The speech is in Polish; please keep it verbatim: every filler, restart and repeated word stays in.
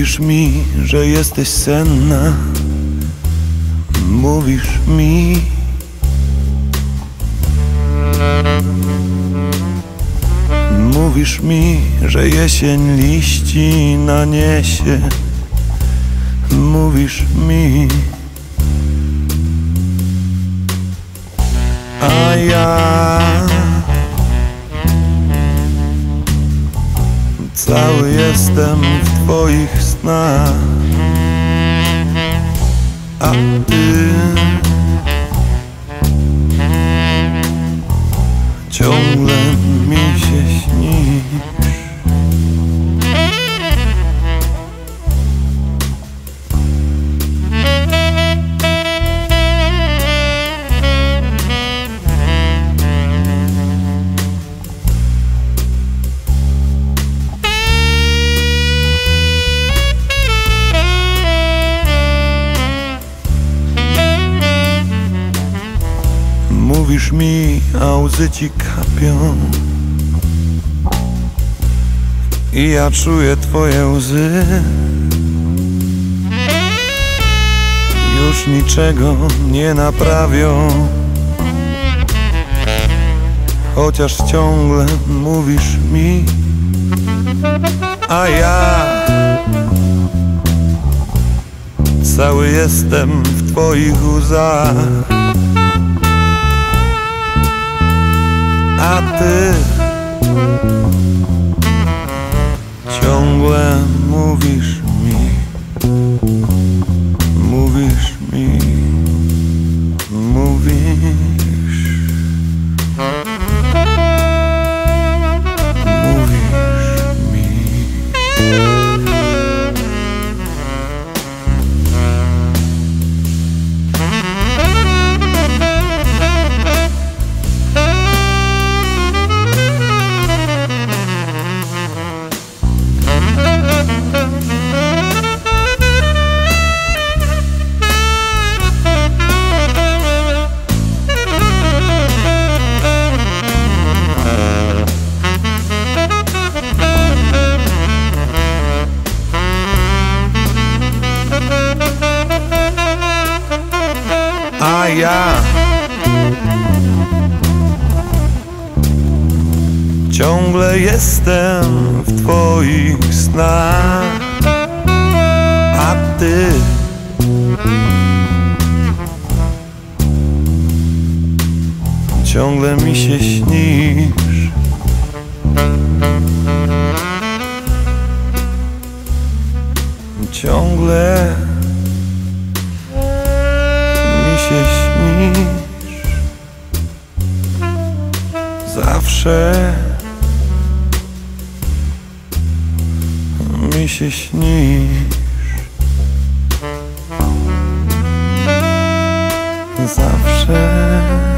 Mówisz mi, że jesteś senna. Mówisz mi, mówisz mi, że jesień liści naniesie. Mówisz mi, a ja cały jestem w twoich snach, a ty ciągle mi się śnisz. Mówisz mi, a łzy ci kapią i ja czuję twoje łzy. Już niczego nie naprawią, chociaż ciągle mówisz mi, a ja cały jestem w twoich łzach, a ty ciągle mówisz mi, mówisz mi, mówisz, mówisz mi. A ja ciągle jestem w twoich snach, a ty ciągle mi się śnisz. Ciągle się śnisz, zawsze mi się śnisz, zawsze.